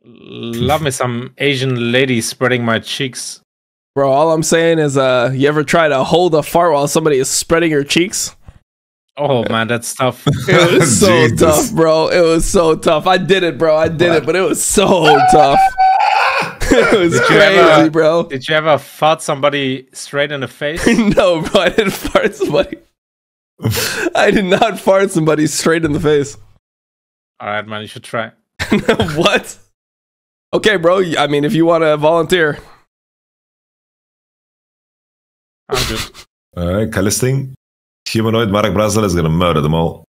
Love me some Asian lady spreading my cheeks. Bro, all I'm saying is, you ever try to hold a fart while somebody is spreading your cheeks? Oh man, that's tough. It was so tough, bro. It was so tough. I did it, bro. I did it, but it was so tough. It was crazy, bro. Did you ever fart somebody straight in the face? No, bro. I didn't fart somebody. I did not fart somebody straight in the face. All right, man. You should try. What? Okay, bro. I mean, if you want to volunteer. I'm good. Alright, Callisting. Humanoid Mark Brazel is gonna murder them all.